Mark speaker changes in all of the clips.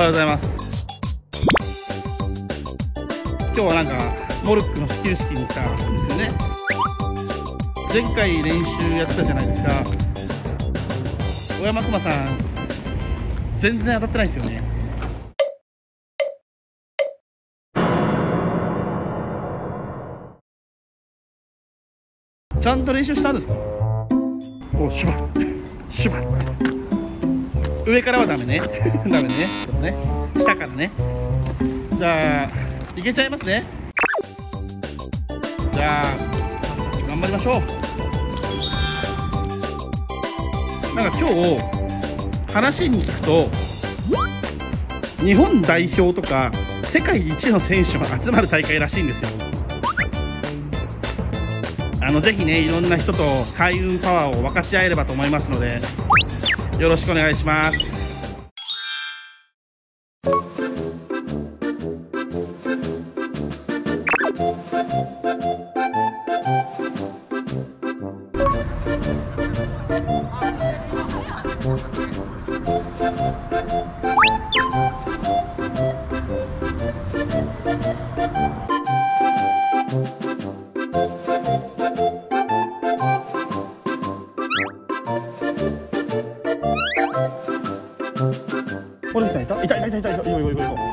Speaker 1: はようございます。今日はなんかモルックの始球式に来たんですよね。前回練習やってたじゃないですか。小山熊さん全然当たってないですよね。ちゃんと練習したんですか？お、シュバシュバ。上からはダメね。ダメね。ちょっとね。下からね。じゃあいけちゃいますね。じゃあさっさと頑張りましょう。なんか今日話に聞くと、日本代表とか世界一の選手が集まる大会らしいんですよ。ぜひね、いろんな人と開運パワーを分かち合えればと思いますので、よろしくお願いします。森口さんいた？いた。行こう。よろしくお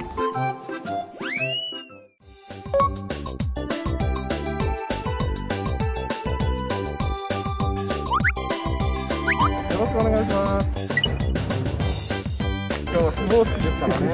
Speaker 1: 願いします。今日は始業式ですからね。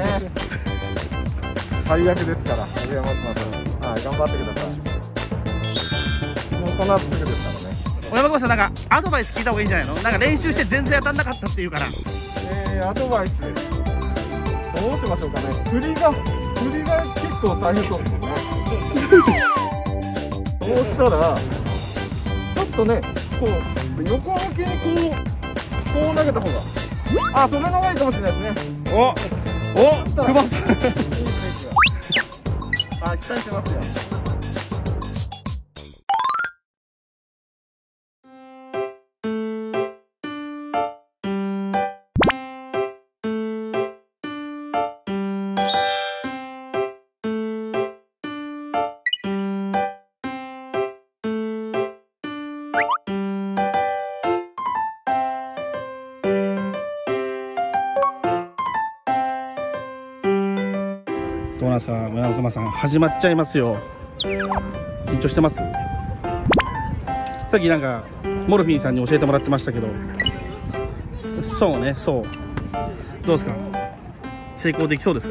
Speaker 1: 最悪ですから、上山熊さん。はい、頑張ってください。もうこの後すぐですからね。小山熊さん、なんかアドバイス聞いた方がいいんじゃないの？なんか練習して全然当たんなかったっていうから。アドバイス。どうしましょうかね。振りが結構大変そうですもんね。そうしたらちょっとね、こう横向きにこう投げた方が、それの方がいいかもしれないですね。お久保さん、いい選手が期待してますよ。どうなんですか、小山熊さん、始まっちゃいますよ。緊張してます？さっきなんかモルフィンさんに教えてもらってましたけど、そうね、そう。どうですか？成功できそうですか？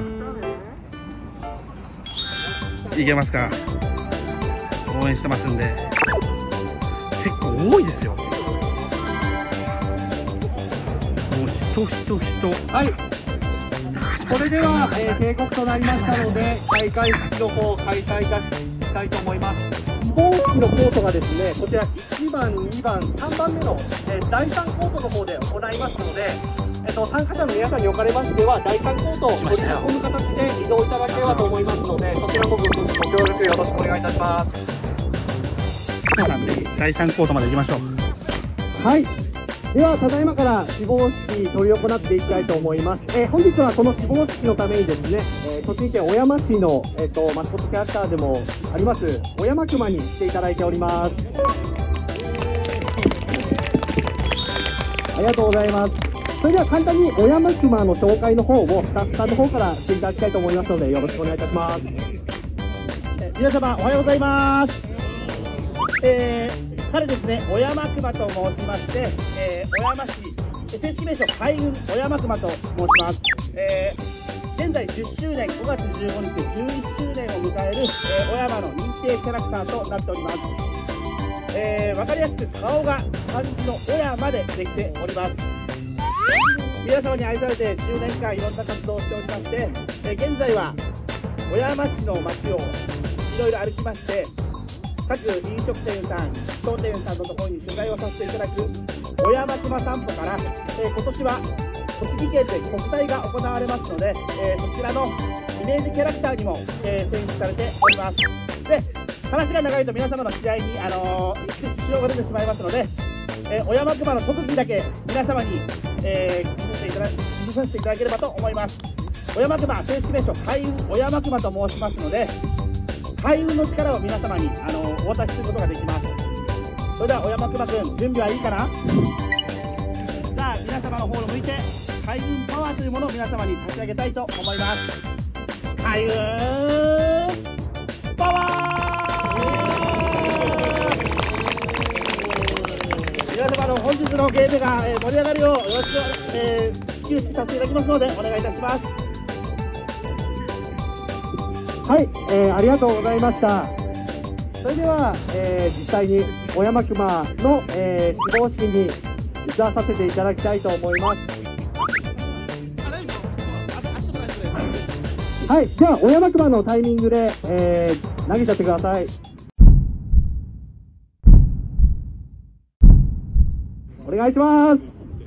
Speaker 1: いけますか？応援してますんで。結構多いですよ。もう人。
Speaker 2: はい。それでは、警告となりましたので、開会式の方を開催いたしたいと思います。希望式のコートがですね、こちら1番、2番、3番目の、第3コートの方で行いますので、参加者の皆さんにおかれましては、第3コートを取り囲む形で移動いただければと思いますので、そちらもご協力よろしくお願いいたします。
Speaker 1: 皆さんで第3コートまで行きましょう。
Speaker 2: はい。ではただいまから始業式執り行っていきたいと思います。本日はこの始業式のためにですね、栃木県小山市の、マスコットキャラクターでもあります小山熊に来ていただいております。ありがとうございます。それでは簡単に小山熊の紹介の方をスタッフさんの方からしていただきたいと思いますので、よろしくお願いいたします。皆様おはようございます。彼ですね、小山熊と申しまして、小山市正式名称開運小山熊と申します。現在10周年5月15日で11周年を迎える、小山の認定キャラクターとなっております。分かりやすく顔が漢字の小山でできております。皆様に愛されて10年間いろんな活動をしておりまして、現在は小山市の街をいろいろ歩きまして、各飲食店さん、商店さんのところに取材をさせていただく小山熊散歩から、今年は栃木県で国体が行われますので、そちらのイメージキャラクターにも、選出されております。で、話が長いと皆様の試合に支障が出てしまいますので、小山熊の特技だけ皆様に見させていただければと思います。 小山熊正式名称開運小山熊と申しますので、開運の力を皆様にお渡しすることができます。それでは小山熊くん、準備はいいかな。じゃあ皆様の方を向いて開運パワーというものを皆様に差し上げたいと思います。開運パワー。皆様の本日のゲームが盛り上がるようよろしく始球式させていただきますのでお願いいたします。
Speaker 3: はい、ありがとうございました。それでは、実際に小山熊の、始動式に移らさせていただきたいと思います。はい、じゃあ小山熊のタイミングで、投げちゃってください。お願いします。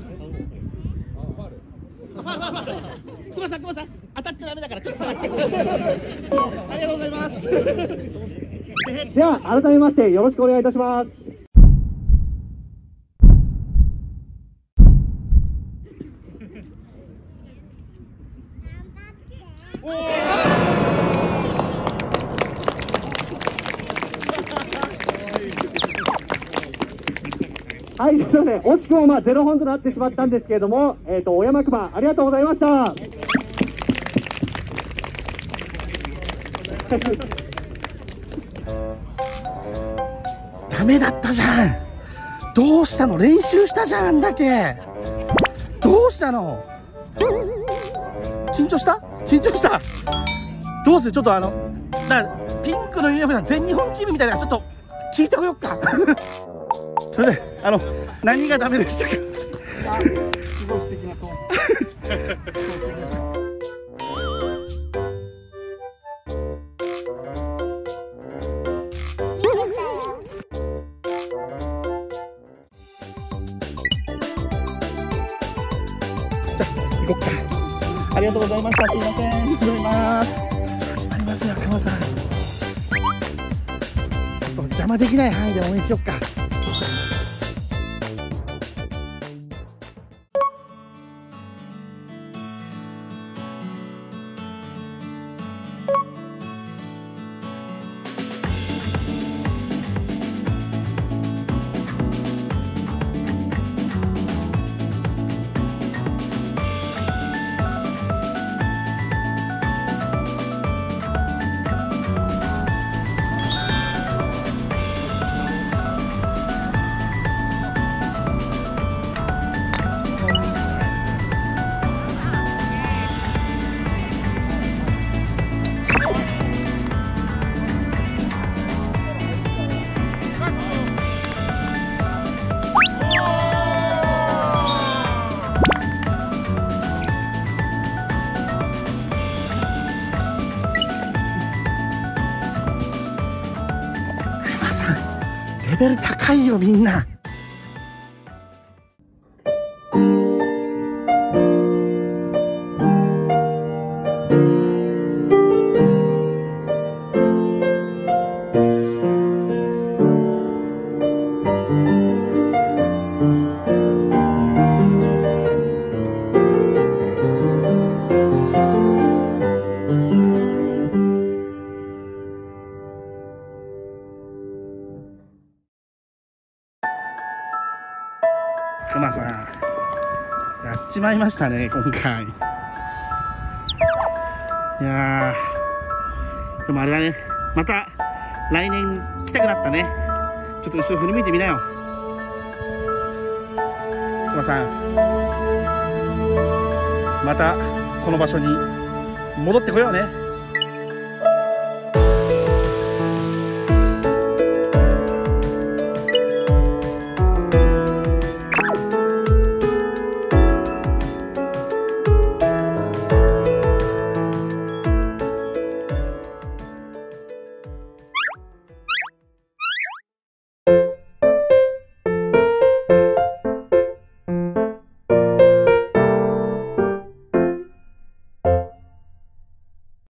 Speaker 2: 熊さん当たっちゃダメだからちょっとありがとうございます。
Speaker 3: では改めましてよろしくお願いいたします。はい、すみません、惜しくも0本となってしまったんですけれども、小山熊ありがとうございました。
Speaker 1: ダメだったじゃん。どうしたの？練習したじゃん、あんだけ。どうしたの？緊張した？どうする？ちょっとピンクのユニフォームの全日本チームみたいなのちょっと聞いてこよっか。それで何がダメでしたか？行こっか。ありがとうございました。すいません。ありがとうございます。始まりますよ、熊さん。ちょっと邪魔できない範囲で応援しよっか。レベル高いよみんな。熊さんやっちまいましたね今回。いやーでもあれだね、また来年来たくなったね。ちょっと後ろ振り向いてみなよ熊さん。またこの場所に戻ってこようね。